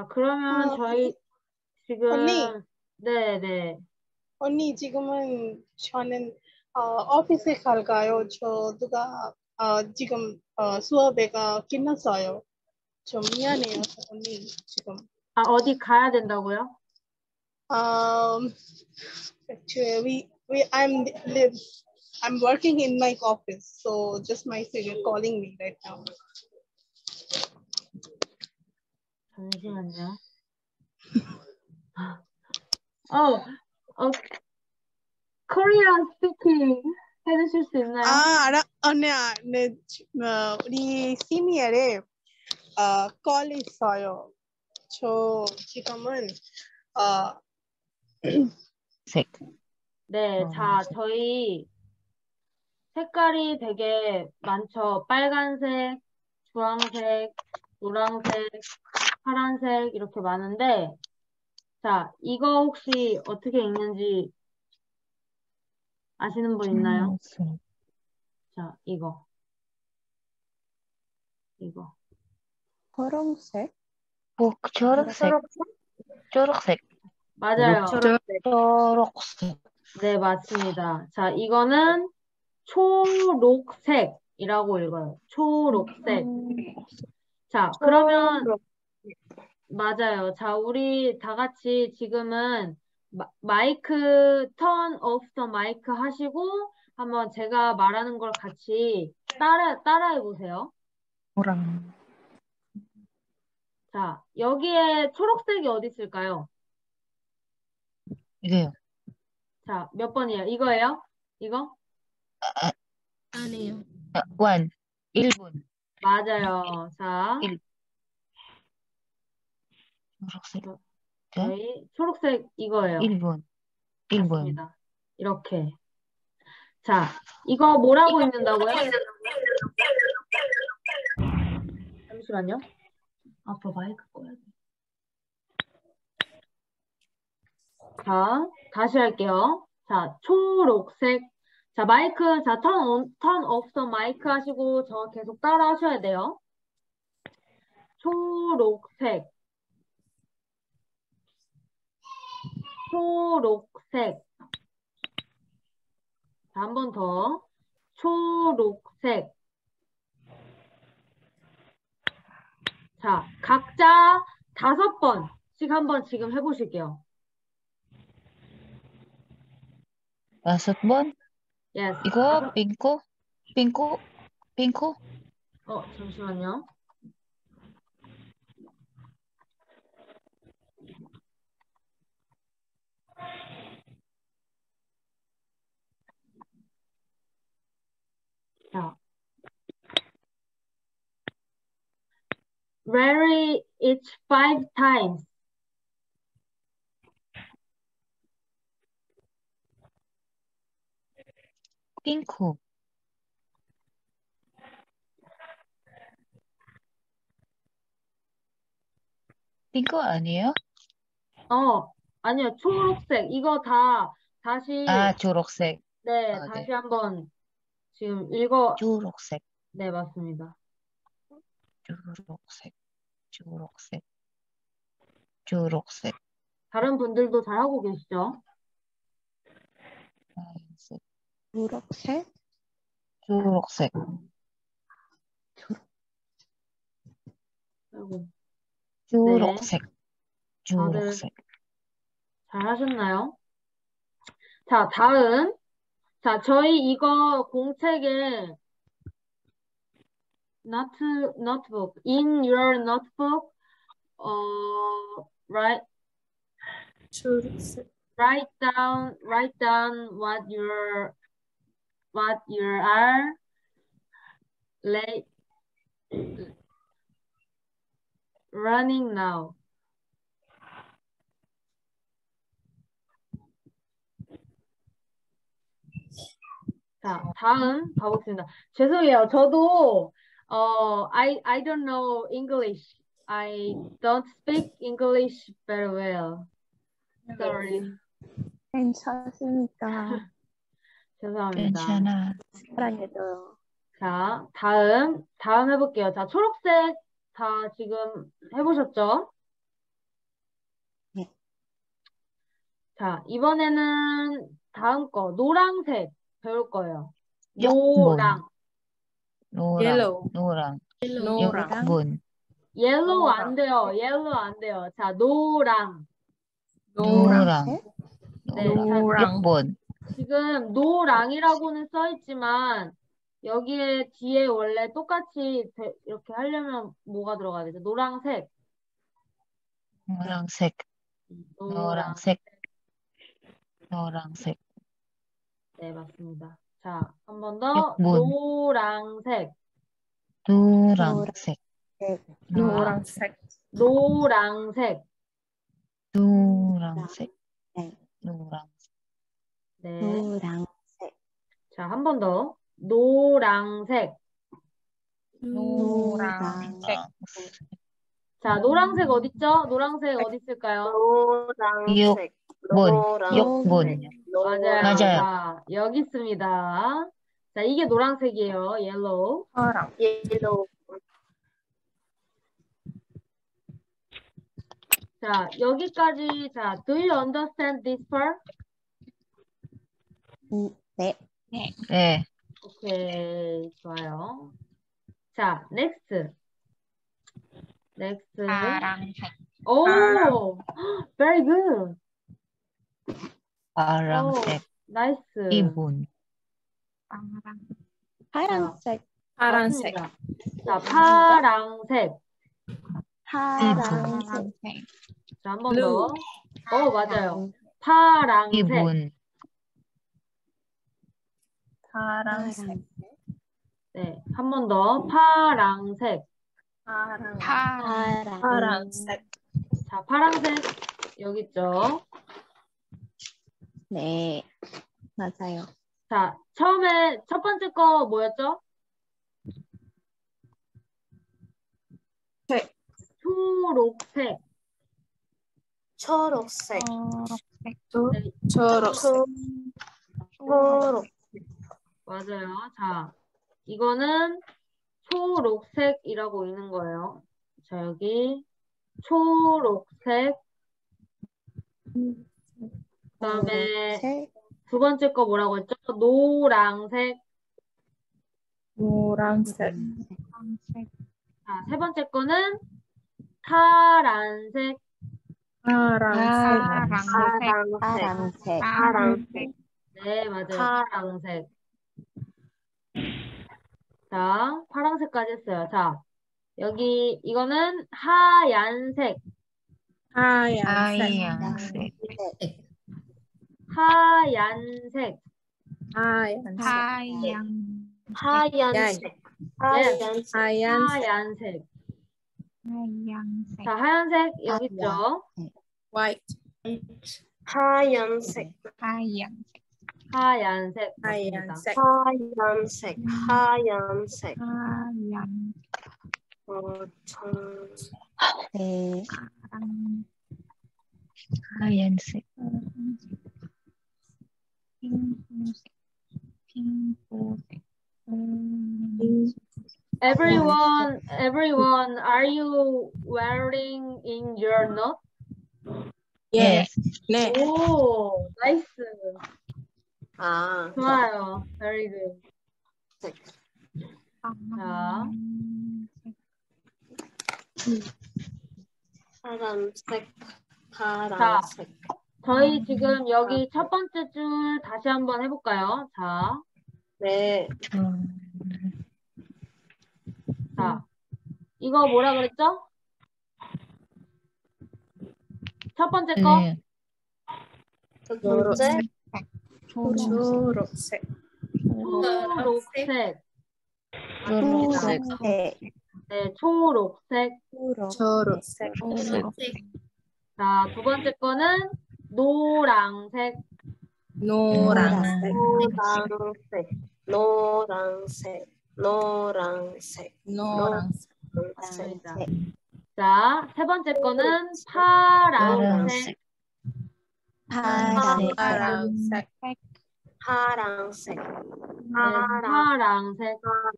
자, 그러면 어, 저희 언니, 지금, 네네. 언니 지금은 저는 오피스에 갈까요? 저 누가 지금 수업에가 끝났어요. 좀 미안해요, 언니 지금. 아, 어디 가야 된다고요? Um, actually, I'm working in my office, so just my senior calling me right now. 잠시만요. 어, Korean speaking 해주실 수 있나요? 언니, 네, 우리 시니어에 call 있어요. 저 지금은 색. 네, 자, 저희 색깔이 되게 많죠. 빨간색, 주황색, 노란색, 파란색 이렇게 많은데 자, 이거 혹시 어떻게 읽는지 아시는 분 있나요? 초록색. 자, 이거. 초록색? 초록색. 초록색. 맞아요. 초록색. 네, 맞습니다. 자, 이거는 초록색이라고 읽어요. 초록색. 자, 그러면 맞아요. 자, 우리 다 같이 지금은 마이크 턴 오프 더 마이크 하시고 한번 제가 말하는 걸 같이 따라해 보세요. 노랑. 자, 여기에 초록색이 어디 있을까요? 이게요. 자, 몇 번이에요? 이거예요? 이거? 아니요. 1분. 맞아요. 자, 초록색. 저희 초록색 이거예요. 1분. 맞습니다. 이렇게. 자, 이거 뭐라고 읽는다고요? 잠시만요. 아빠 마이크 꺼야 돼. 자, 다시 할게요. 자, 초록색. 자, 마이크, 자, 턴 오프 더 마이크 하시고 저 계속 따라 하셔야 돼요. 초록색. 초록색. 자, 한 번 더. 초록색. 자, 각자 5번씩 한번 지금 해보실게요. 5번? Yes. 이거 핑크? 잠시만요. 자. Rarely it's 5 times. 핑크. 핑크 아니에요? 아니요. 초록색. 이거 다시, 초록색. 네, 다시 한번 지금 읽어. 초록색. 네, 맞습니다. 초록색. 다른 분들도 잘 하고 계시죠? 초록색. 아이고. 초록색. 네, 다들 잘 하셨나요? 자, 다음. 자, 저희 이거 공책에 notebook. In your notebook, write down what you are running now. 자, 다음 가보겠습니다. 죄송해요. 저도 I don't know English. I don't speak English very well. Sorry. 괜찮습니까? 죄송합니다. 괜찮아. 사랑해줘요. 자, 다음 해볼게요. 자, 초록색 다 지금 해보셨죠? 자, 이번에는 다음 거, 노란색 배울 거예요. 역분. 노랑. 노랑, Yellow. 노랑, 노랑. 역분, 옐로우 안 노랑. 돼요. 옐로우 안 돼요. 자, 노랑. 노랑, 네, 자, 노랑. 역분, 지금 노랑이라고는 써 있지만 여기에 뒤에 원래 똑같이 이렇게 하려면 뭐가 들어가야 되죠? 노랑색. 노랑색, 노랑. 노랑색, 노랑색, 네, 맞습니다. 자, 한 번 더. 역분. 노랑색. 노랑색, 노란색. 노랑색. 노랑색, 노랑색, 네. 노랑색, 자, 한 번 더. 노랑색. 노랑색, 자, 노랑색 어딨죠? 노랑색 어디 있을까요? 노랑색, 역분, 역분, 맞아요. 맞아요. 자, 여기 있습니다. 자, 이게 노란색이에요. 옐로우. 파랑. 옐로우, 자, 여기까지. 자, do you understand this part? 네, 네, 오케이, 좋아요. 자, next. next. 파랑색, 오, very good. 파랑색, 나이스. 기분, 파란색, 파란색. 맞습니다. 자, 파랑색. 파란색, 자, 한 번 Blue. 더. 맞아요. 파랑색. 기분, 파란색. 네, 한 번 더. 파랑색. 파란색. 자, 파랑색. 여기 있죠. 네, 맞아요. 자, 처음에 첫 번째 거 뭐였죠? 색. 초록색. 초록색, 초록색. 초록, 맞아요. 자, 이거는 초록색이라고 있는 거예요. 자, 여기 초록색. 그다음에 색, 두 번째 거 뭐라고 했죠? 노랑색. 노란색. 자, 세 번째 거는 파란색. 파란색. 파란색, 파랑색, 네, 맞아요. 파란색. 자, 파란색까지 했어요. 자, 여기 이거는 하얀색. 하얀색. 하얀색, 하얀색. 하얀색. 하얀색, 하얀색. 하얀색. 자, 하얀색 여기 있죠? White. 하얀색, 하얀색. 맞습니다. 하얀색. 하얀색, 네, 하얀색, Everyone, are you wearing in your nose? 예. 네, 네. 오, 나이스. 아, 좋아요. Very good. 자, 파란색, 저희 지금 여기 첫 번째 줄 다시 한번 해볼까요? 자, 네, 자, 이거 뭐라 그랬죠? 첫 번째 거? 네, 두 번째, 초록색. 초록색. 맞습니다. 초록색, 네, 초록색. 초록색. 자, 두 번째 거는 노랑색. 노란색. 노란색, 노란색, 노란색. 맞습니다. 자, 세 번째 거는 파랑색. 파란색, 파란색. 파란색, 네, 파랑색.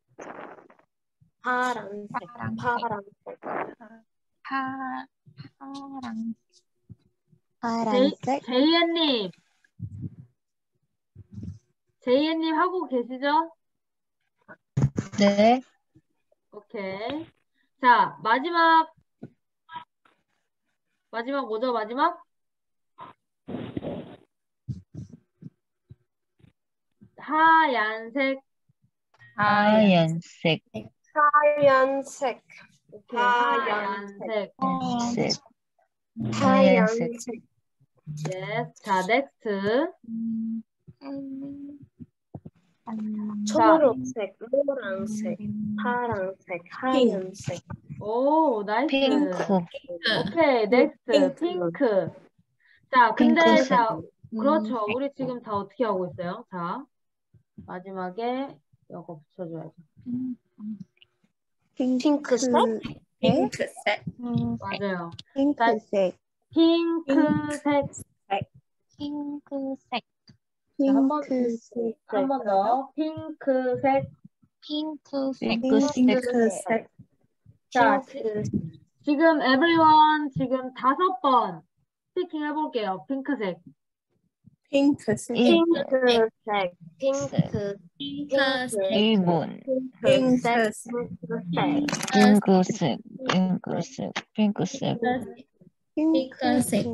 파란색, 파란색, 파란색. 제이엔님 하고 계시죠? 네. 오케이. 자, 마지막 뭐죠? 마지막? 하얀색. 하얀색. 하얀색. 오케이. 하얀색. 하얀색. 하얀색. Yes. 자, next. 초록색, 노란색, 파란색, 하얀색. 오, 나이스. 핑크. 오케이, next. 핑크. 자, 근데 핑크색. 자, 그렇죠. 우리 지금 다 어떻게 하고 있어요? 자, 마지막에 이거 붙여줘야죠. 핑크색? 핑크색. 맞아요. 핑크색. 핑크색. 핑크색. 핑크색. 한 번 더. 핑크색. 핑크색. 핑크색. 자, 핑크. 지금 everyone 지금 5번 스피킹 해볼게요. 핑크색. 핑크색. 핑크색. 핑크. 핑크색. 1번. 핑크색. 핑크색. 핑크색. 핑크색. 핑크색.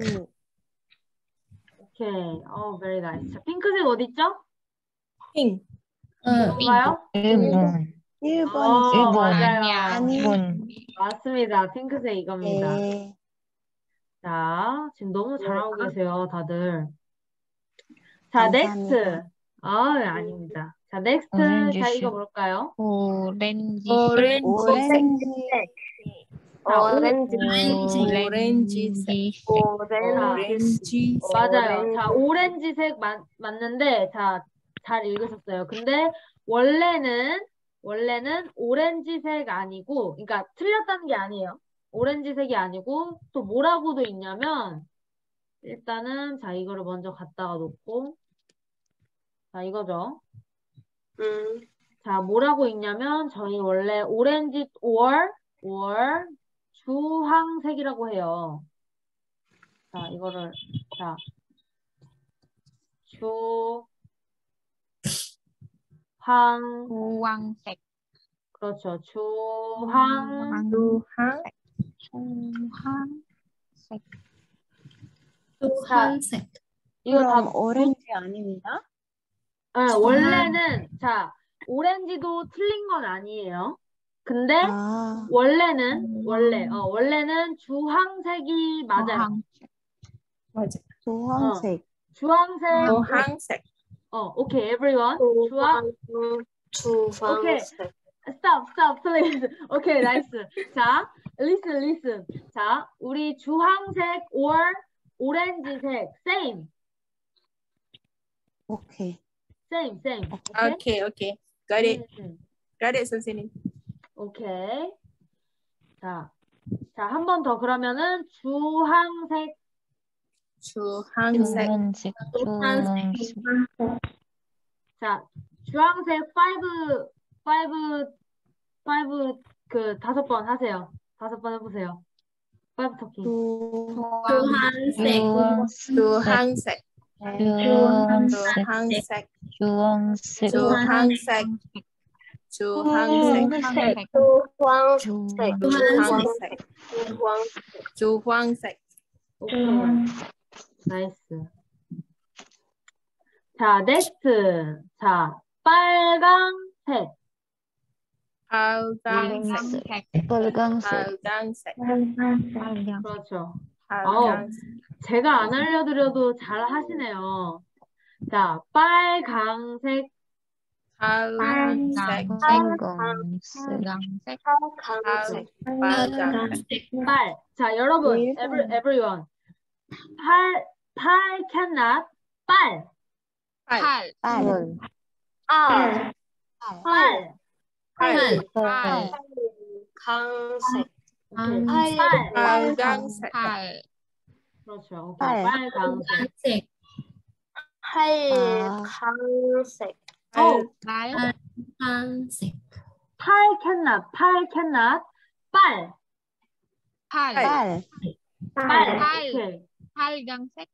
오케이. very nice. 자, 핑크색 어디 있죠? 핑. 이건가요? 1번. 1번이죠. 맞아요. 1번. 맞습니다. 핑크색 이겁니다. 네. 자, 지금 너무 잘하고 계세요, 다들. 자, 감사합니다. next. 아닙니다. 자, next. 오렌지 자, 색. 이거 뭘까요? 오렌지. 오렌지. 자, 오렌지색. 오렌지색. 맞아요. 자, 오렌지색 맞는데, 자, 잘 읽으셨어요. 근데 원래는 오렌지색 아니고, 그러니까 틀렸다는 게 아니에요. 오렌지색이 아니고, 또 뭐라고도 있냐면, 일단은, 자, 이거를 먼저 갖다가 놓고, 자, 이거죠. 자, 뭐라고 있냐면, 저희 원래 오렌지, or 주황색이라고 해요. 자, 이거를, 자, 주황색. 그렇죠. 주황색. 주황색. 이거 그럼 다, 오렌지 아닙니다. 원래는, 자, 오렌지도 틀린 건 아니에요. 근데, 원래는 주황색이 맞아요. 맞아. 주황색. 주황색. 오케이, everyone. 주황색. Stop, please. 오케이, nice. 자, listen. 자, 우리 주황색 or 오렌지색, same. 오케이. Same. Okay. Got it, 선생님. 오케이. 자, 한 번 더 그러면은 주황색. 주황색. 자, 주황색 5 그 5번 하세요. 5번 해보세요. 5 토킹. 주황색. 오케이. 나이스. 자, next. 자, 빨강색. 빨강색. 그렇죠. 제가 안 알려드려도 잘 하시네요. 자, 빨강색. 빨강색. 빨. 자, 여러분, everyone. 팔 cannot. 빨. 강색. 빨강색. 그렇죠. 오케이. 빨강색. 빨강색. 팔 cannot. 빨. 빨. 오케이. 빨강색,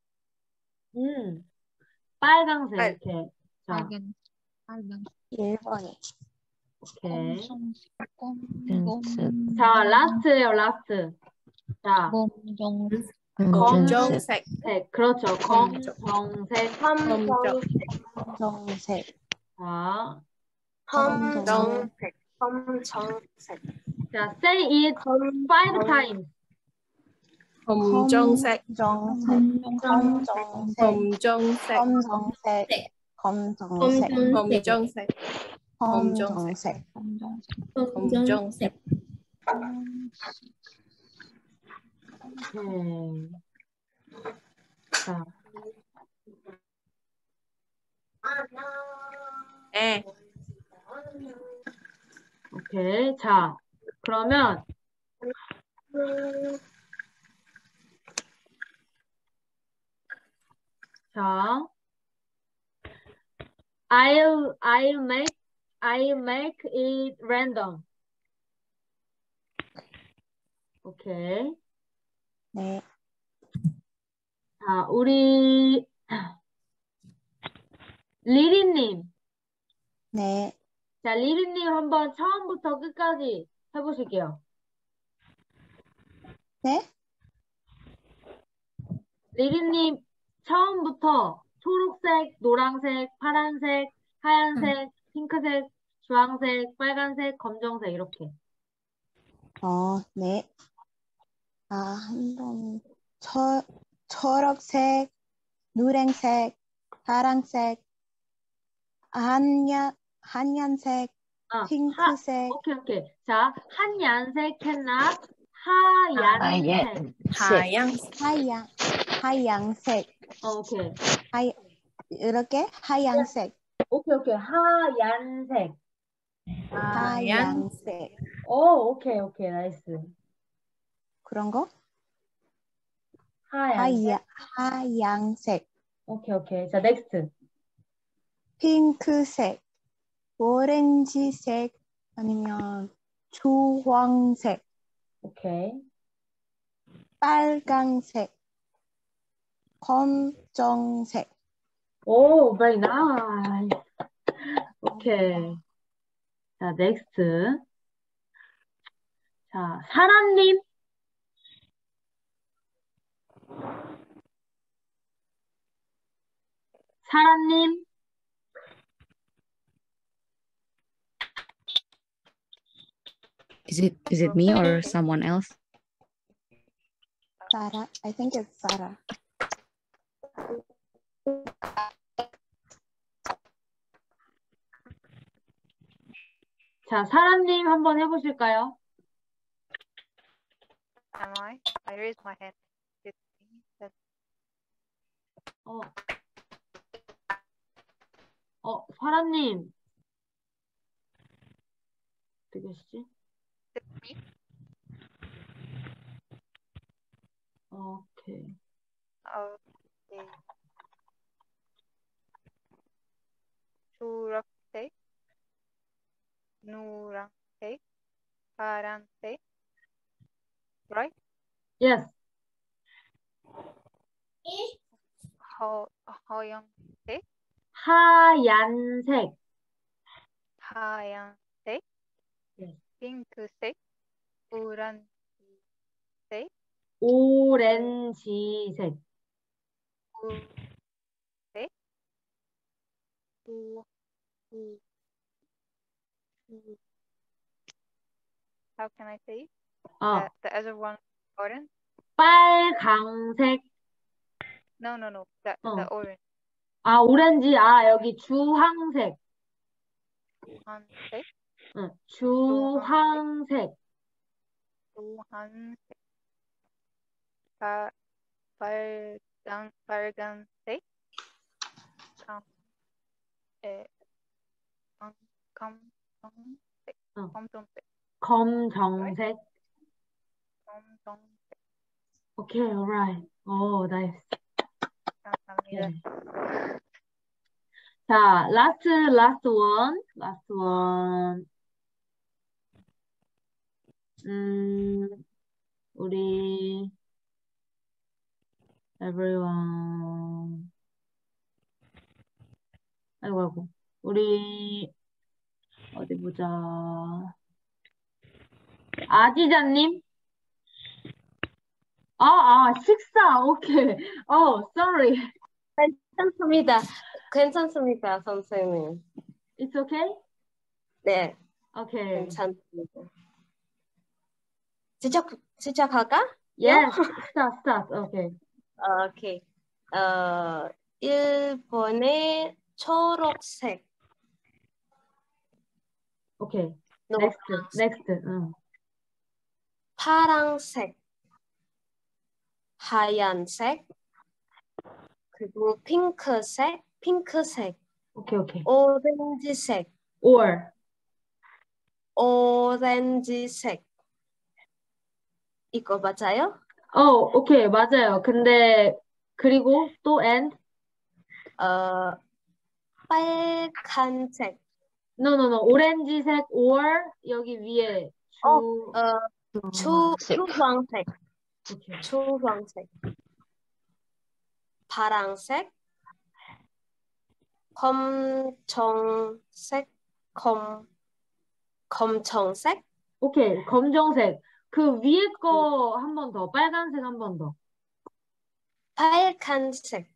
빨강색, 빨. 이렇게. 자, 빨강색, 1번이. 오케이. 검정색, 핑크색. 자, 라스트예요, 라스트. 자, 검정색, 검정색. 검색. 그렇죠. 검정색. 검정색. 자, 검정색. 검정색. 자, say it 5 times. 검정색. 검정색. 검정색. 검정색. 검정색. 검정색. 검정색. 검정색. 검정색. 오케이. 자, 에. 오케이. 자, 그러면 자, I'll make it random. 오케이. 네. 자, 우리 리리님. 네. 자, 리리님 한번 처음부터 끝까지 해보실게요. 네? 리리님 처음부터 초록색, 노란색, 파란색, 하얀색, 핑크색, 주황색, 빨간색, 검정색 이렇게. 네. 한번 초록색, 노란색, 파란색, 하얀색, 핑크색, 오케이. 자, 한얀색 캔나 하얀색. 하얀색. 오케이. 이렇게 하얀색. 오케이. 하얀색. 하얀색. 오케이. 나이스. 그런 거? 하얀색. 하얀색. 오케이. 자, 넥스트. 핑크색, 오렌지색, 아니면 주황색, 오케이. 빨강색, 검정색. 오, very nice. 오케이. 자, 넥스트. 자, 사람님. 사람님. Is it me or someone else? Sarah, I think it's Sarah. 자, 사람님 한번 해보실까요? Am I? I raised my hand. 사람님. 어떻게 하시지? 오케이. Okay. 초록색, 노란색, 파란색, right? Yes. 하얀색, 하얀색. 하얀색, Yes. 핑크색, 오렌지색, 오렌지색. 색, how can I say it? The other one, orange? 빨강색. No. The orange. 오렌지. 여기 주황색. 주황색, 응, 주황색. 주황색, 빨간색, 검정색. 검정색. 오케이, alright. 오, 나이스. 감사합니다. 자, last one. 우리 everyone. 아이고. 우리, 어디 보자. 아지자님? 식사, 오케이. sorry. 괜찮습니다, 선생님. It's okay? 네, Okay. 괜찮습니다. 시작할까? Yes, start. Okay. 오케이. 1번에 초록색. Okay. 노란색, Next. 파란색, 하얀색, 그리고 핑크색, Okay. 오렌지색, 오렌지색. 이거 맞아요? 오케이, 맞아요. 근데, 그리고 또 and? 빨간색. No. 오렌지색 or 여기 위에 주황색. 오케이. 주황색. 파란색. 검정색. 검정색. 오케이, 검정색. 그 위에 거 한 번 더. 빨간색 한 번 더. 빨간색.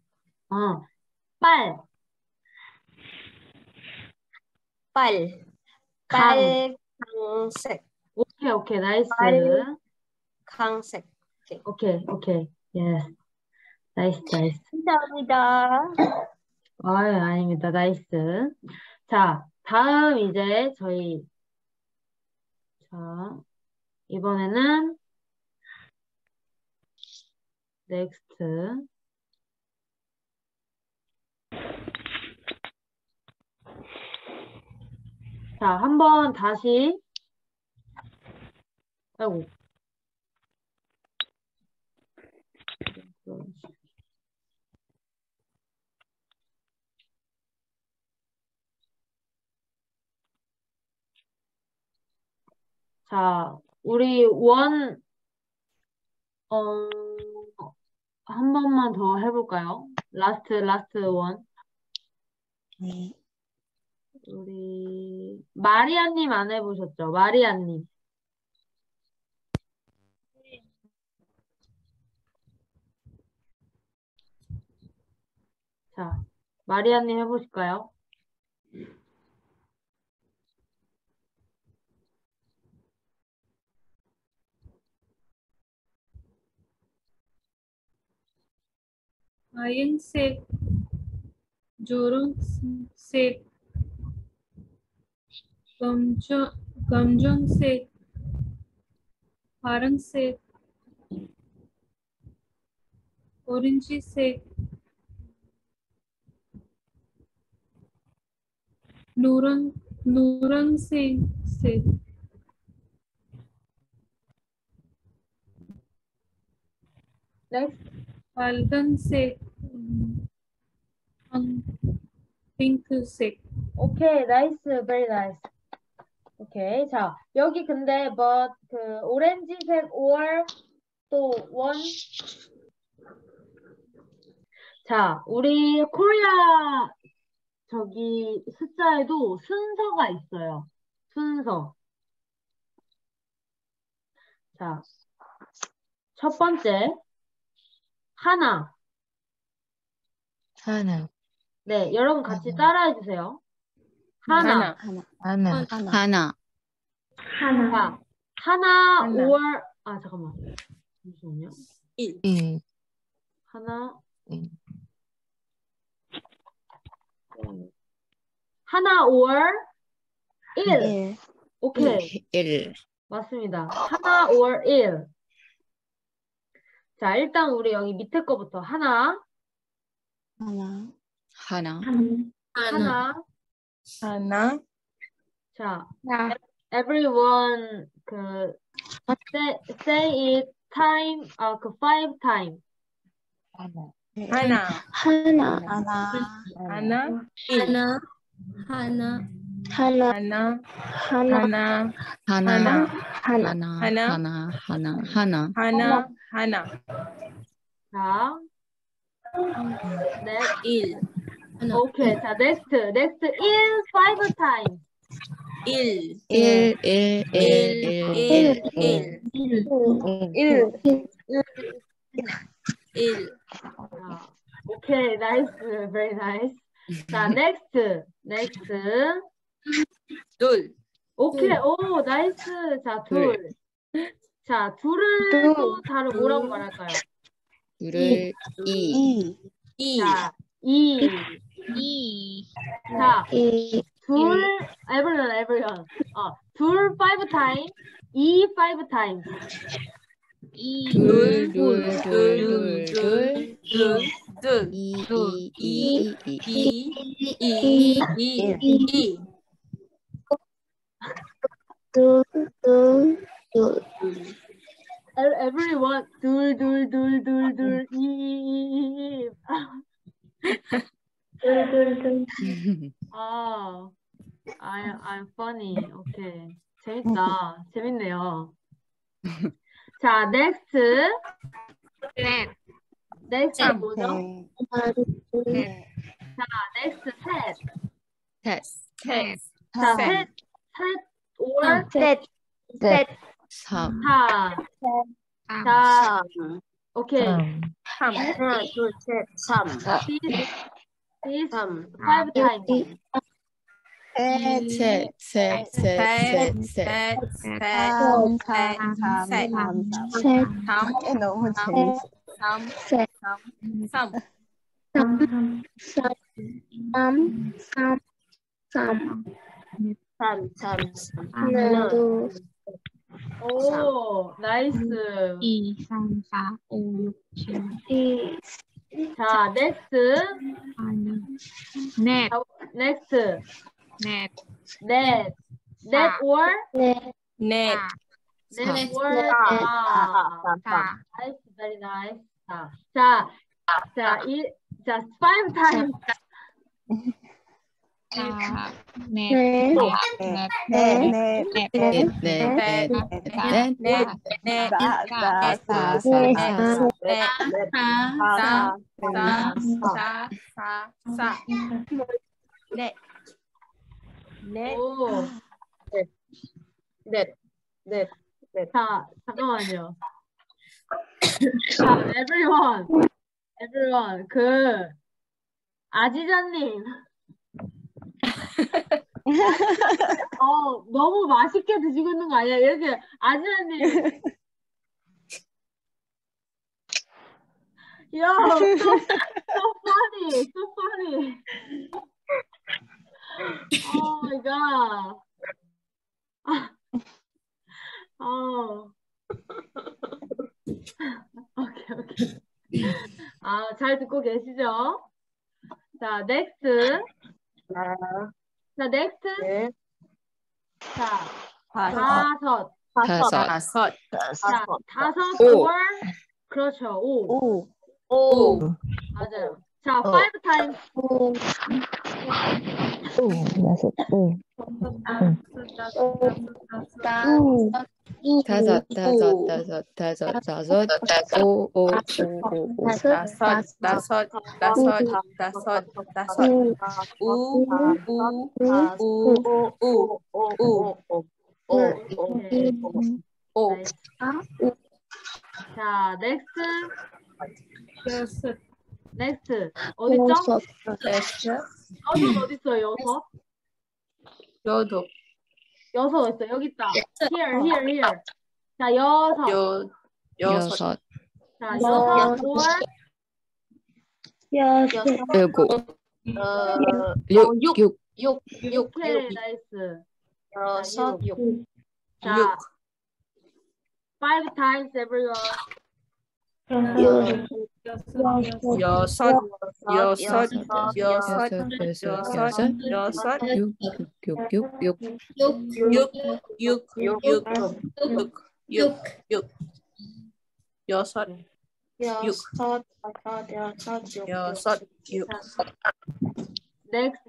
빨간색. 오케이, 나이스. 빨간색. 오케이. Yes. 나이스. 감사합니다. 아닙니다. 나이스. 자, 다음 이제 저희, 자, 이번에는 next. 자, 한번 다시. 아이고. 자, 우리 한 번만 더 해볼까요? 라스트 원. 네. 우리 마리아님 안 해보셨죠? 마리아님. 자, 마리아님 해보실까요? 하얀색, 주황색, 검정색, 파란색, 오렌지색, 노란색, Next. 빨간색, 핑크색. 오케이, 나이스, very nice. 오케이, 자, 여기 근데 그 오렌지색 or 또 원. 자, 우리 코리아 저기 숫자에도 순서가 있어요. 순서. 자, 첫 번째 하나. 네, 여러분 같이 따라해 주세요. 하나. 하나. 자, 하나 or 잠깐만. 잠시만요. 하나. 하나 or 1. 오케이. 1. 맞습니다. 하나 or 1. 자, 일단 우리 여기 밑에 거부터 하나. 자, everyone say it time 5 time. 하나. 자, Next. 일. Okay. 자, next. Next. 1 5 times. 일. 일. Okay, nice. Very nice. 자, next. 둘. 오케이, 오, 나이스. 자, 둘. 자, 둘을 또 다른 뭐라고 말할까요? 둘을 이. 자, 이. 자, 둘, everyone. 둘 5 times, 이 5 times. 둘. 이. Everyone, 둘, 이. I'm funny. 오케이. 재밌네요. 자, next. next 뭐죠? 자, next 셋. 자, 셋 or 삼. 자, 오케이. This 5 times. 오, 나이스. 2, 3, 4, 5, 6, 7, 자, next. 8, 넷, net or 넷. net or nice, very nice. 자, 5 times. 오. 자, 잠깐만요. 자, everyone, 아지자님. 너무 맛있게 드시고 있는 거 아니야? 이렇게, 아지자님. Yo, so funny. Oh my god. 오케이. 잘 듣고 계시죠? 자, next. 자, 다섯. 자, 다섯 or 그렇죠. 오. 맞아요. 자, 5 times. 다섯. 자, next. 어딨죠? 어디 있어요? 여섯 있어. 여기 있다. Here. 자, 여섯. 자, 여섯 or 육. 오케이, 나이스. 육. 자, 5 times everyone. 여섯. Next.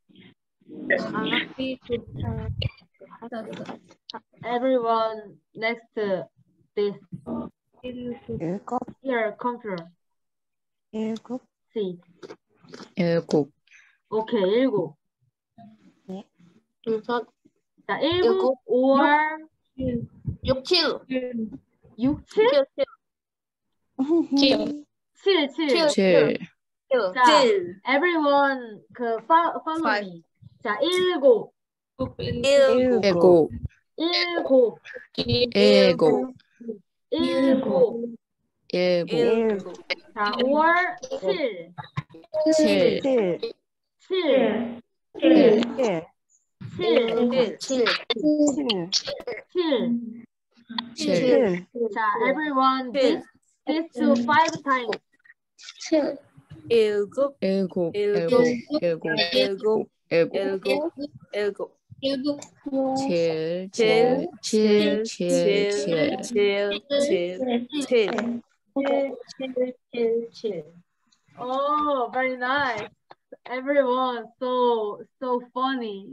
Everyone next this. Here, computer. C. 일곱. 오케이, 7. 자, 7, 일곱. 5, 6, 7. 6, 7? 7, 7. 7. 자, everyone, follow Five. me. 자, 7. 7. 7. 자, 5, 7. 7. 7. 7. 자, everyone, this to 5 times. 일곱. 일곱. Oh, very nice. Everyone, so funny.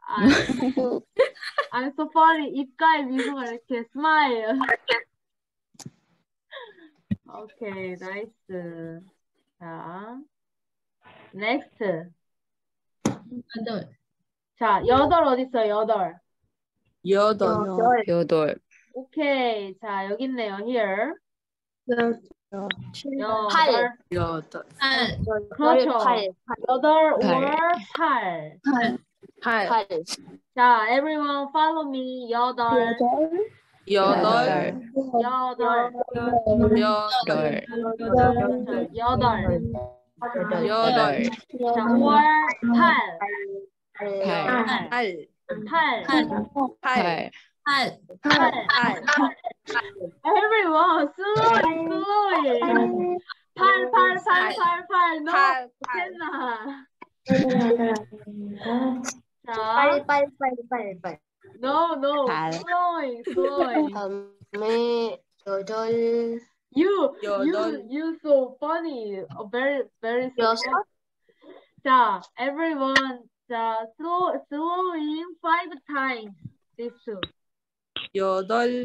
I'm so funny. 입가에 미소가 이렇게 smile. Okay, nice. 자, next. 자, 8 어디 있어요? 8. 여덟. 오케이. 자, 여기 있네요. Here. 8. 그렇죠. 8, 5, 8. 자, everyone follow me. 8. 여덟. 8. 자, 5, 8. 8. Everyone, slowly. 8. No, cannot. 자, no. Slowing. You so funny. Very so funny. 자, everyone, 자, slowing 5 times. This two. 여덟.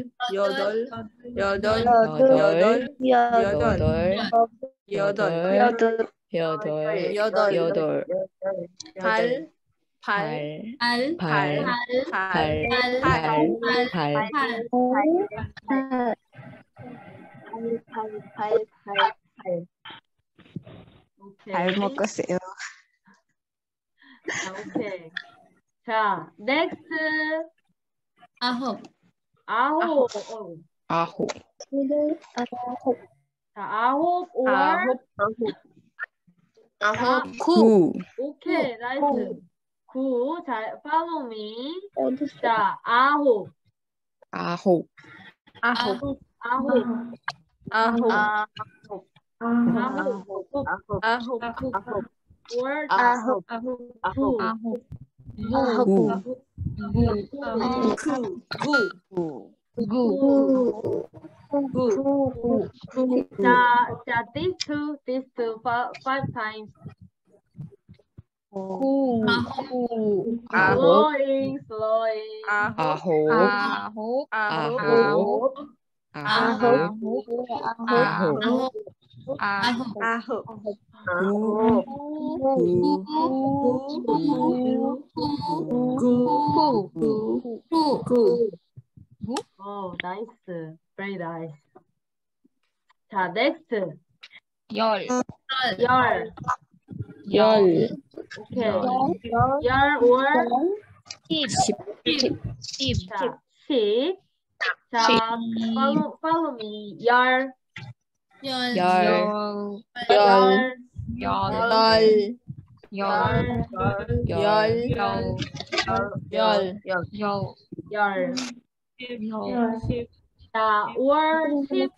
잘 먹었어요. 자, 오케이. 자, next. 9. 자, 9, 9. 오케이, 나이스. 9. 자, follow me. 자, 9. 9. Word. 9. 자, these two, 5 times. Slowing. Oh, nice. Very nice. 자, next. 10. 오케이. 10 or 10. 자, 10. 자, follow me. 10. 10. 자, or 10.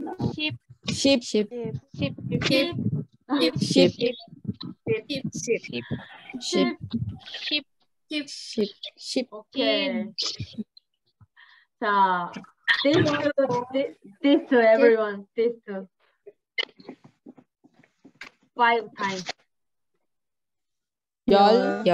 10. 오케이. 자, this to everyone. This to 5 times. 10.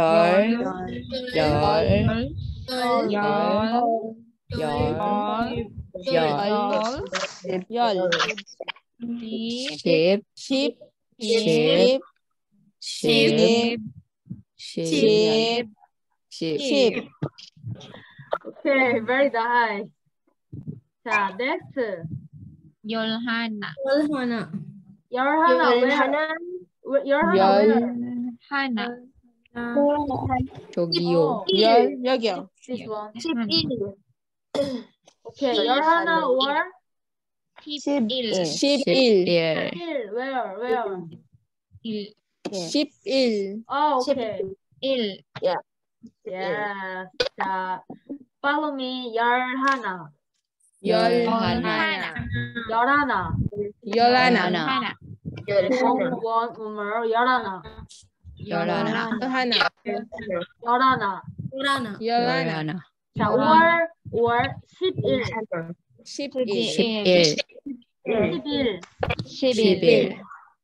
십, 십, 십, 십. Okay, very nice. 자, next. 열하나. 열하나, where? 열하나, where? 하나. 저기요. 여기요. This one. 11. Okay, 열하나 or? 11. 11. Where? 11. Oh, okay. 1. Yes. 자, follow me. 열하나. 열하나. 열하나. 열하나. One more. 열하나. 열하나. 열하나. 열하나. 자, or 11. 11. 11. 11.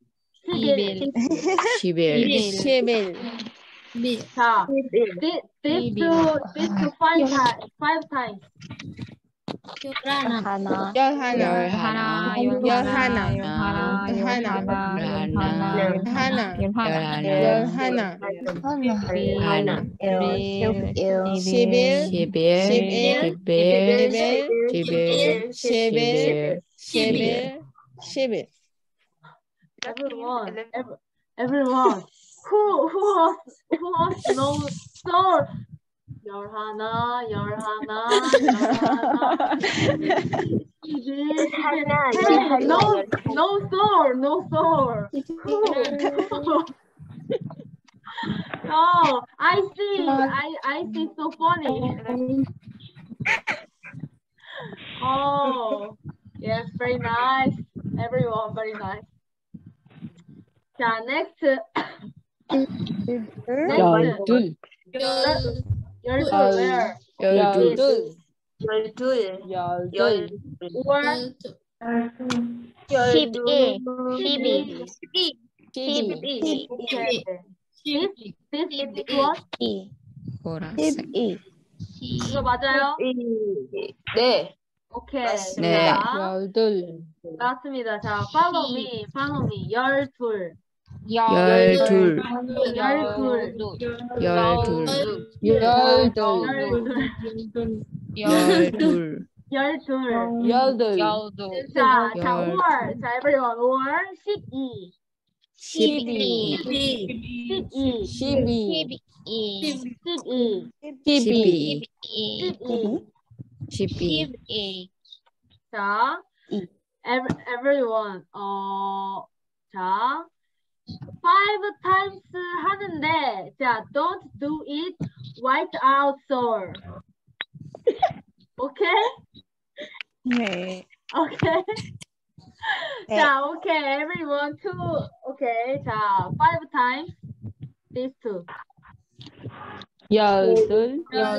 11. 자, this to five times. 하나. 열하나. Everyone, who wants to know soul? 열하나. No soul. Oh, I see so funny. Oh, yes, very nice. Everyone, very nice. 자, next. 열둘. where? 열둘. Or 12. okay. This one? 보라색. 이거 맞아요? 네. 오케이. 네. 자, 열둘. 맞습니다. 자, follow me. 열둘. 열둘. 자, or. 자, everyone. or 12. 12. 자, everyone. 자, 5 times 하는데, 자, don't do it without soul. Okay? 네. Okay. 네. 자, okay, everyone, okay, 자, 5 times, these two. 열둘.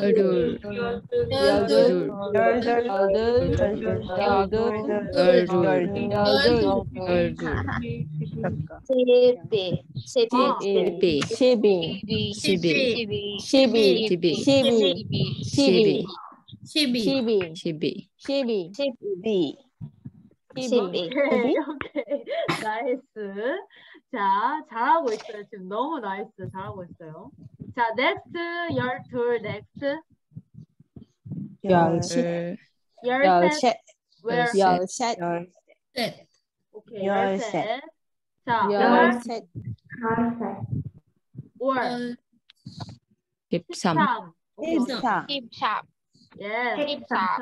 오케이, 나이스. 자, 잘하고 있어요. 지금 너무 나이스. 잘하고 있어요. 자, next, 열둘, next. 열셋. Where? 열셋. 오케이, 열셋. 열셋. 자, or 13. 13. 14. Yes.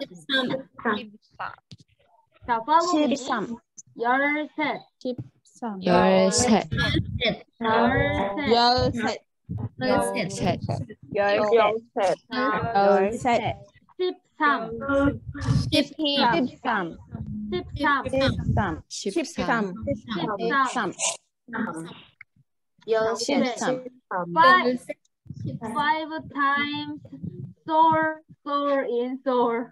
자, follow me. 13. 열셋. 열셋. 열셋. 13. 5 times soar in soar.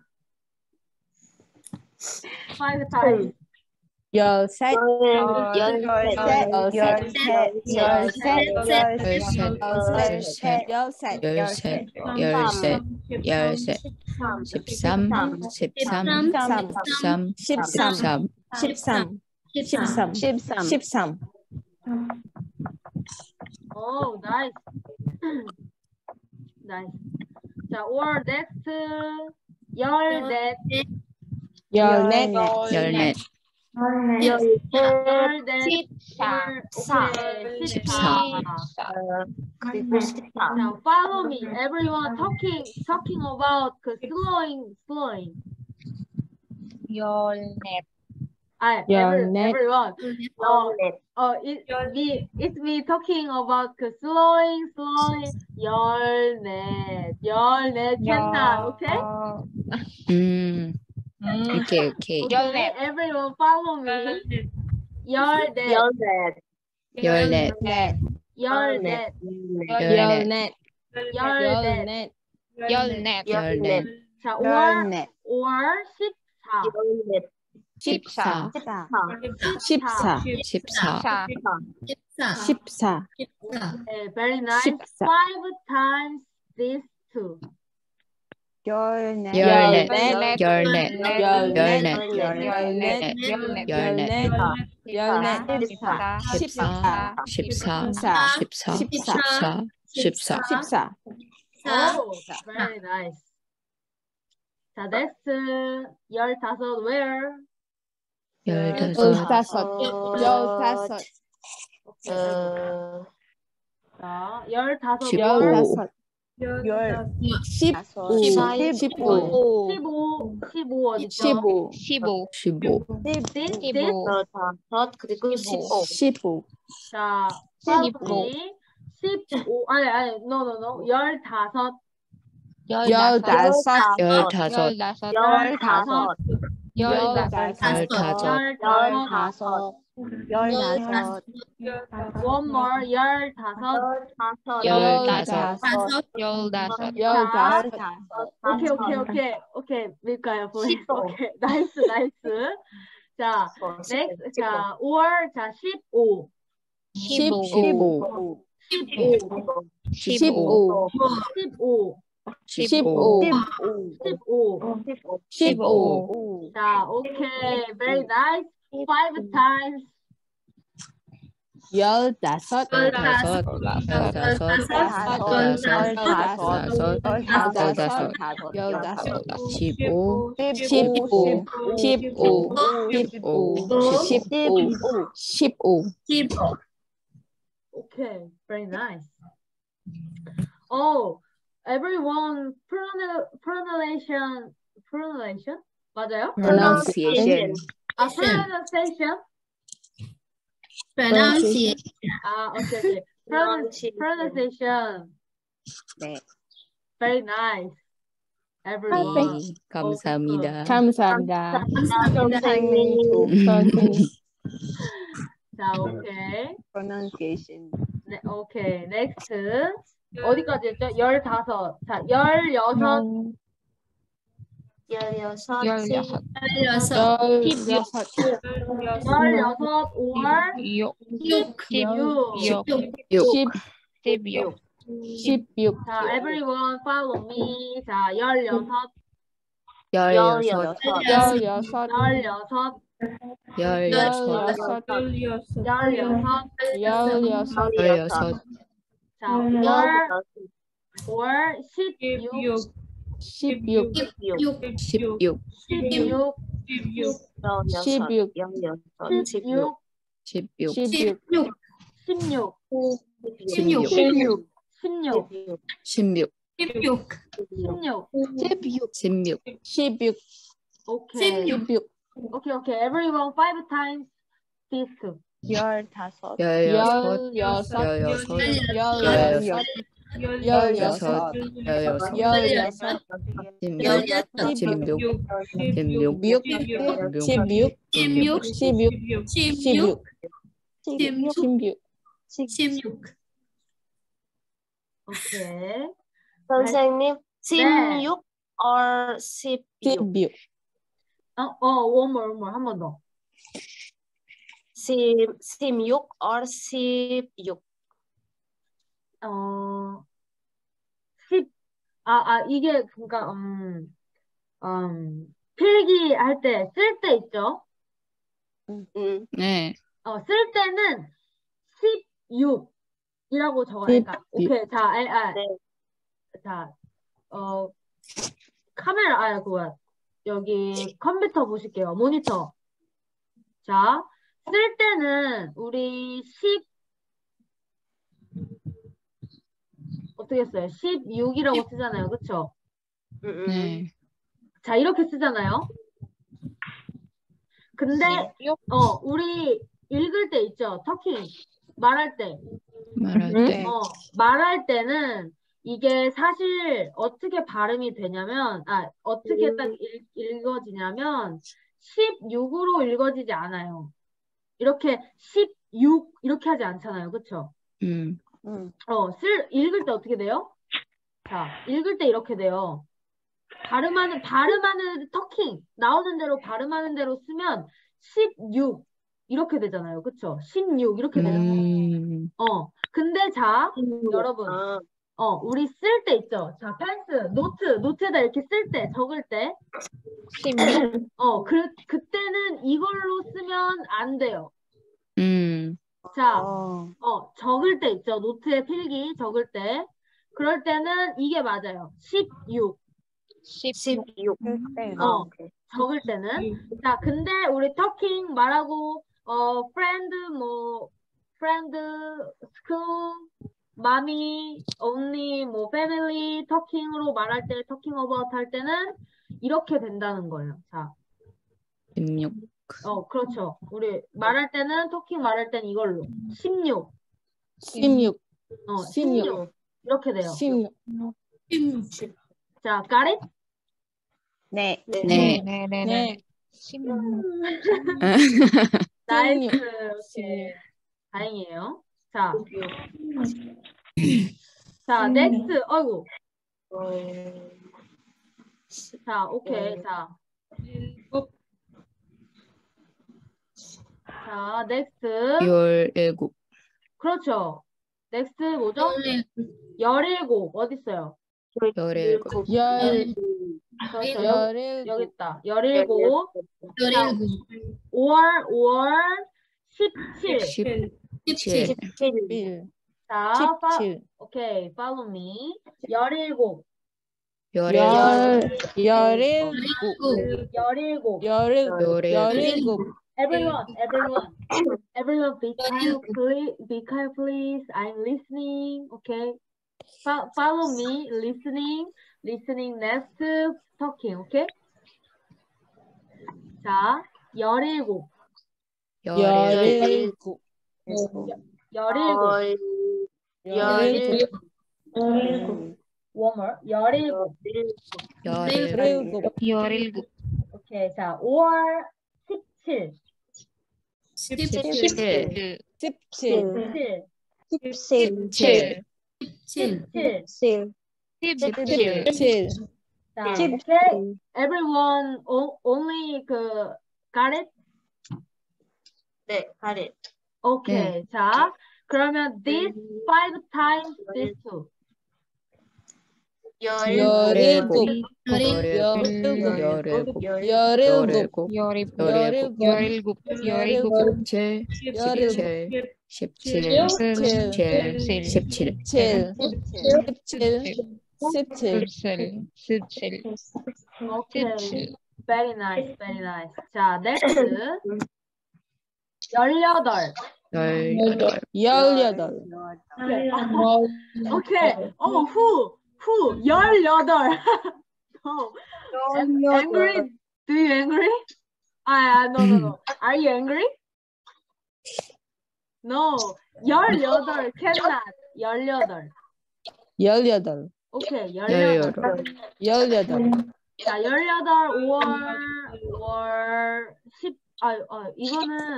5 times. 열셋. Oh, nice. Nice. 자, or next. 열넷. 열넷. 열넷. 열넷. 십사. 오케이. 십사. 그리고 십사. 자, follow me. Everyone talking about 그 slowing. 열넷. 열넷. Everyone. 열넷. It's me talking about 그 slowing. 열넷. cannot, okay? 오케이. Okay, 열넷. everyone follow me. 열넷. 열넷. 열넷. 열넷. 열넷. 열넷. 자, 열넷. or 14. 십사. 십사. 십사. 십사. Very nice. 5 times these two. 열넷. 열넷. 열넷. 열넷. 열넷. 열넷. 열넷. 열넷. 열넷. 십사. 십사. 십사. Oh, very nice. 자, next 15 where? 열다섯. 열다섯. 자, 15 십오. 십오. 15 어디 있죠? 십오. 십오. This? 열다섯. 그리고 십오. 십오. 자, 십오. 15 아니 no 15 열다섯. 열다섯. 열다섯. one more 15 열다섯. 오케이 밀까요 보이스 오케이 나이스 자 next 자 or 자 15 십오. 15. 15 자 오케이 very nice 5 times 열다섯. 십오. okay very nice oh everyone pronunciation 맞아요? pronunciation. pronunciation 오케이 pronunciation 네. very nice everyone 감사합니다. 감사합니다. 선생님. 자 오케이 pronunciation. 네, 오케이 next 어디까지 했죠? 15 자 16 열여섯. 16. 16. 자 everyone follow me 자 16 열여섯. 16 자 or 16 16. 16. Okay, everyone 5 times these two. 열다섯. Okay. 선생님. 16 or 16. one more 한 번 더. 16 or 16. 10 이게 그러니까 필기할 때 쓸 때 있죠? 네. 쓸 때는 16이라고 적어야니까. 오케이. 자, 네. 자, 카메라, 그거야. 여기 컴퓨터 보실게요. 모니터. 자, 쓸 때는 우리 어떻게 써요? 16이라고 쓰잖아요. 그쵸? 네. 자, 이렇게 쓰잖아요. 근데, 우리 읽을 때 있죠? 터킹. 말할 때. 말할 때. 말할 때는 이게 사실 어떻게 발음이 되냐면, 어떻게 딱 읽어지냐면, 16으로 읽어지지 않아요. 이렇게 16, 이렇게 하지 않잖아요. 그쵸? 읽을 때 어떻게 돼요? 자, 읽을 때 이렇게 돼요. 발음하는 터킹, 나오는 대로 발음하는 대로 쓰면 16, 이렇게 되잖아요. 그쵸? 16, 이렇게 되잖아요. 근데 자, 여러분. 우리 쓸 때 있죠? 자, 펜스, 노트에다 이렇게 쓸 때, 적을 때. 그때는 이걸로 쓰면 안 돼요. 자, 적을 때 있죠? 노트에 필기, 적을 때. 그럴 때는 이게 맞아요. 16. 16. 적을 때는. 자, 근데 우리 터킹 말하고, friend, school, mommy, only, family, 터킹으로 말할 때, 터킹 about 할 때는 이렇게 된다는 거예요. 자. 16. 그렇죠. 우리 말할 때는, 터킹 말할 때는 이걸로. 16. 16. 16. 이렇게 돼요. 16. 자, got it? 네. 나이스. 오케이. 다행이에요. 자. 자, next. 어이구. 자, 오케이. 자, next. 17. 그렇죠. next 뭐죠? 17. 어디 있어요? 17. 그렇죠. 여기 있다. 17. 5월 17. 17. 자, 오케이. Follow me. 17. 17. 17. Everyone, be quiet, please. I'm listening. Okay. Follow me. Listening next. Talking. Okay. 자, 17. 17. 17. One more. 17. 오케이. 자, 5월 17. 17. 17. 17. 17. 자, 오케이. Everyone only got it? 네, got it. 오케이. 자, 그러면 this 5 times this 2. 17. 17. 오케이. Very nice. 자, next. 18. 18. 오케이. who? 18. Angry? Do you angry? No. Are you angry? No. 18 cannot. 18. 18. 오케이. 18. 18. 자, 18, 5월 10. 이거는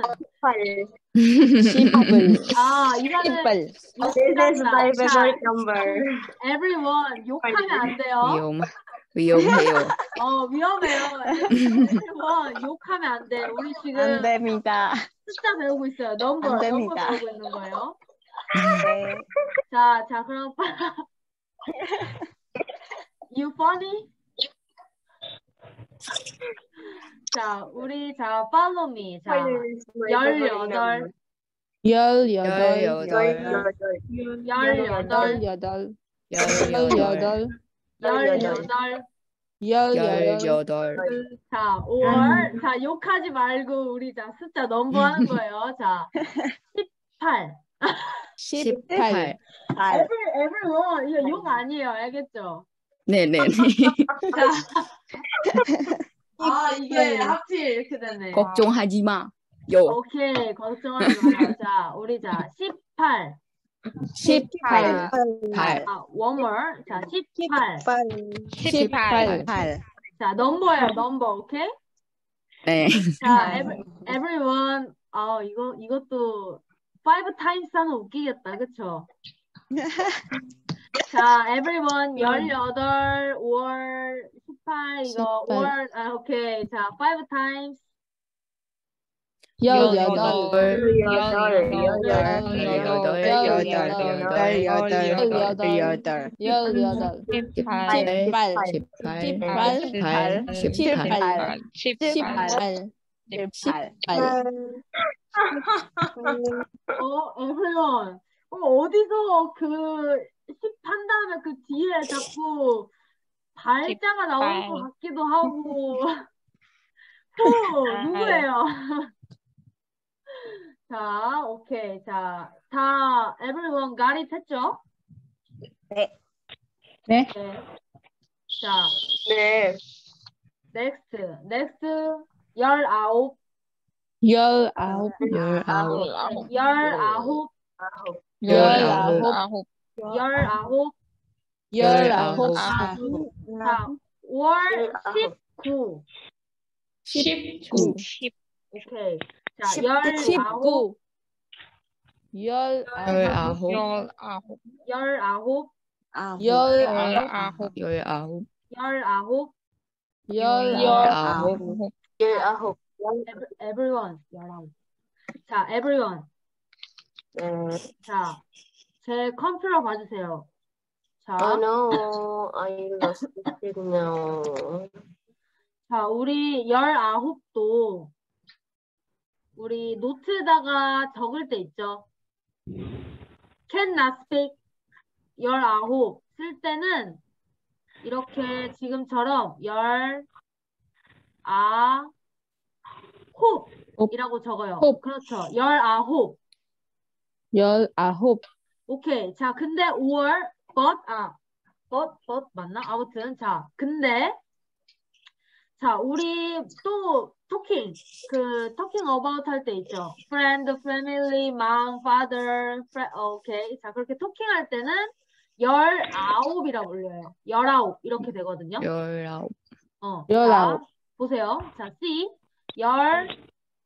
10을. 이거는 10을. This is my favorite number. everyone 욕하면 안 돼요. 위험해요. 위험해요. everyone 욕하면 안 돼. 우리 지금 안 됩니다. 숫자 배우고 있어요. 넘버 안 됩니다. 배우고 있는 거예요. 네. 자, 그럼 You funny? 자, 우리 follow me. 자, 18. 열여덟, 열여덟, 열여덟, 열여덟. 자, 5월. 자, 욕하지 말고 우리 자 숫자 넘버하는 거예요. 자, 18. 18, everyone. 이거 욕 아니에요. 알겠죠? 네네. 아, 이게 하필 이렇게 되네. 걱정하지 마. 요. 오케이, 걱정하지 마요. 자, 우리 자 18. 18, one more. 자, 18. 18, 자, 넘버예요, 넘버. 오케이? 네. 자, everyone. 이것도 5 times 하면 웃기겠다. 그쵸? 자, everyone 18, 5월 18 이거 5월 오케이. 자, 5 times. 열여덟, everyone. 어디서 그 10 한 다음에 그 뒤에 자꾸 발자가 나오는 것 같기도 하고. 누구예요? 자, 오케이. 자, 다 everyone got it 했죠? 네. 네. 자, 네. next 19. 19, 자, 5월 19. 오케이. 자, 19. 19. everyone. 19. 자, everyone. 자, 제 컴퓨터 봐주세요. 자, no, I lost the signal. 자, 우리 19도 우리 노트에다가 적을 때 있죠. Cannot speak. 19 쓸 때는 이렇게 지금처럼 이라고 적어요. 그렇죠. 19. 19, 오케이. 자, 근데 5월 but 맞나? 아무튼 자, 근데 자, 우리 또 talking talking 할 때 있죠. friend, family, mom, father, 오케이. 자, 그렇게 talking 할 때는 19이라고 불려요. 19 이렇게 되거든요. 19. 19. 자, 보세요. 자, C 19.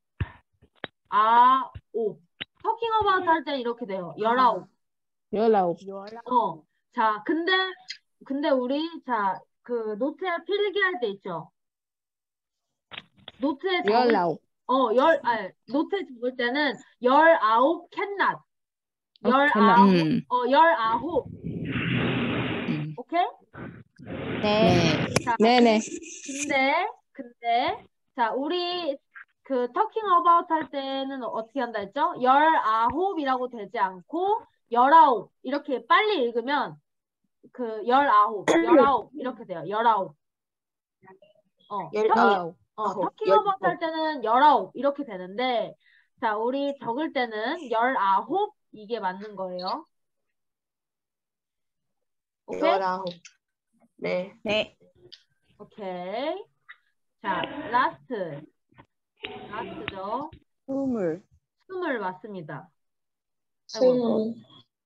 talking about 할 때 이렇게 돼요. 19. 19, 자, 근데 우리 자, 그 노트에 필기할 때 있죠. 노트에 19, 노트에 적을 때는 19 cannot. 19. 19. 오케이? 네. 자, 네네. 근데 자, 우리 그 talking about 할 때는 어떻게 한다 했죠? 19이라고 되지 않고 19 이렇게 빨리 읽으면 그 19 이렇게 돼요. 19. 19. talking about 할 때는 19 이렇게 되는데 자, 우리 적을 때는 19 이게 맞는 거예요. 오케이? 19. 네. 네. 오케이. 자, 라스트죠. 20, 20 맞습니다. 20.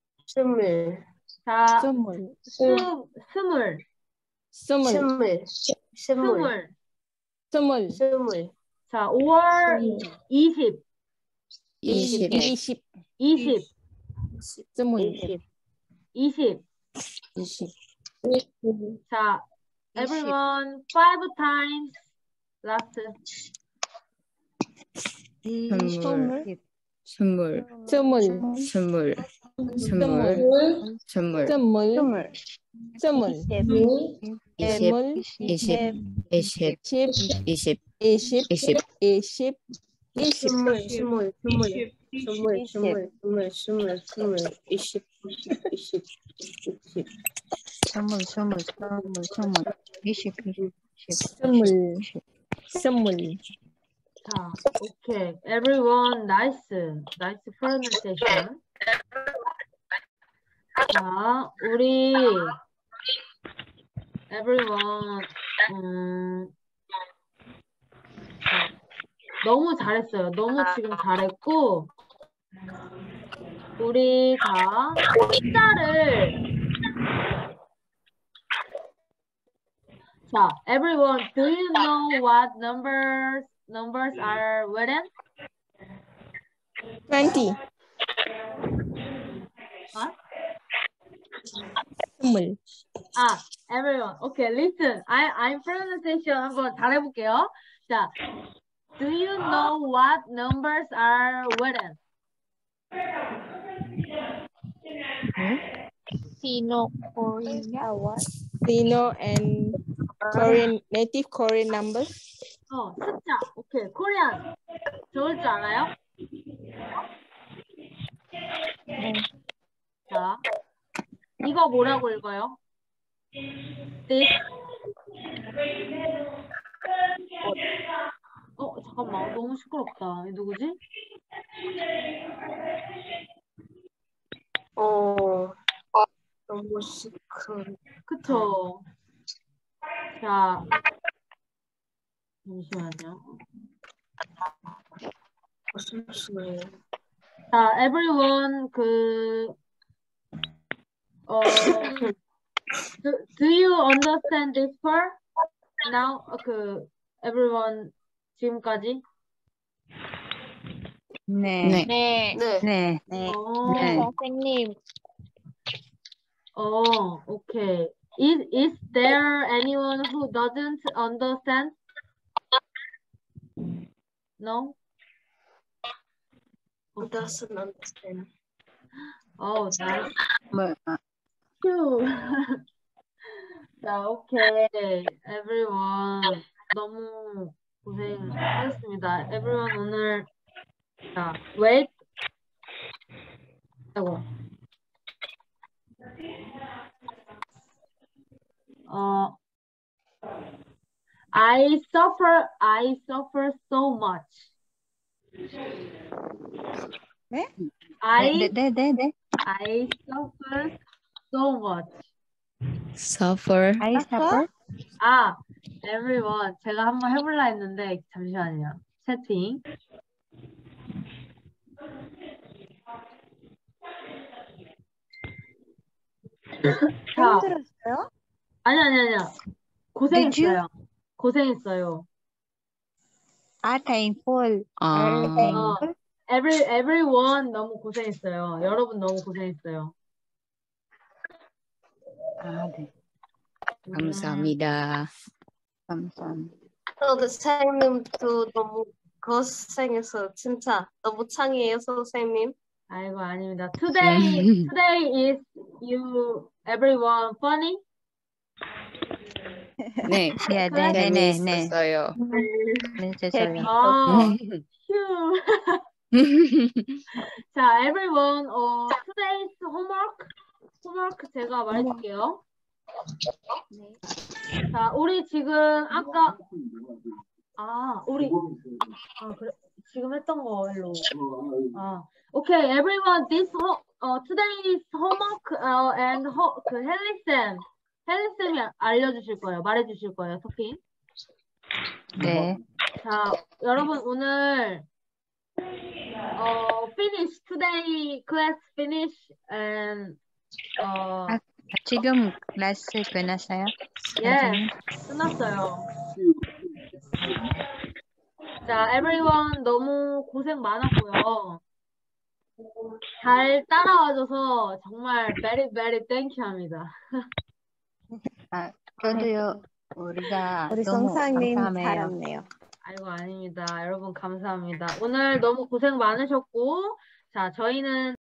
자, 20, 20. 20. 자, 5월 20. 20. 20, 20. 자, everyone 5 times last. 20. 20, 20, 20, 스물, 스물, 스물, 스물, 스물, 20, 20, 20. 스물, 스물, 스물, 스물, 20, 20, 스물. 스물. 자, 오케이. Everyone, nice. Nice pronunciation. 자, 우리 everyone, 자, 너무 잘했어요. 너무 지금 잘했고, 우리가 숫자를 자, everyone, do you know what numbers are written? 20. What? 스물. Everyone. Okay, listen. I'm pronunciation 한번 잘해볼게요. 자, do you know what numbers are written? Sino Korea what? Sino and Korean, native Korean numbers. 숫자. 오케이, 코리안. 좋을 줄 알아요? 자, 이거 뭐라고 읽어요? This. 잠깐만. 너무 시끄럽다. 이 누구지? 너무 시끄러워. 그쵸? 자, 잠시만요. 무슨 소리예요? 자, everyone, do you understand this part? Now, everyone, 지금까지? 네. 네. 네. 네. 네. 네. 선생님. Okay. Is there anyone who doesn't understand? No? Who doesn't understand? Oh, nice. 뭐, Phew. 자, okay. Everyone, 너무 고생하셨습니다. Everyone 오늘, 자, wait. 아이고. I suffer so much. 네? I 네. suffer so much. Suffer. I suffer. Everyone. 제가 한번 해볼라 했는데, 잠시만요. 채팅. 힘들었어요? 아니야. 고생했어요. thankful. Everyone 너무 고생했어요. 여러분 너무 고생했어요. 네. 감사합니다. 선생님도 너무 고생해서 진짜 너무 창이에요, 선생님. 아이고, 아닙니다. Today is you everyone funny? 네. 재밌었어요. 휴. 자, everyone, today's homework 제가 말해줄게요. 자, 우리 지금 아까 그래. 지금 했던 거로. Okay, everyone, today's homework and 헬리쌤이 알려주실 거예요. 말해주실 거예요, 토킹. 네. 자, 여러분 오늘 finish today class finish and 지금 클래스 끝났어요? 끝났어요. 자, everyone 너무 고생 많았고요. 잘 따라와줘서 정말 very very thank you 합니다. 저도요. 우리 너무 성사님 잘했네요. 아이고, 아닙니다. 여러분 감사합니다. 오늘 너무 고생 많으셨고, 자, 저희는